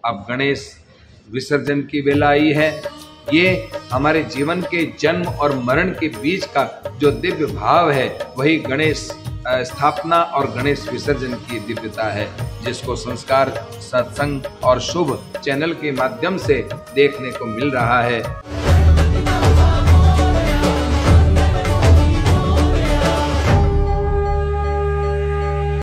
अब गणेश विसर्जन की वेला आई है। ये हमारे जीवन के जन्म और मरण के बीच का जो दिव्य भाव है वही गणेश स्थापना और गणेश विसर्जन की दिव्यता है, जिसको संस्कार सत्संग और शुभ चैनल के माध्यम से देखने को मिल रहा है।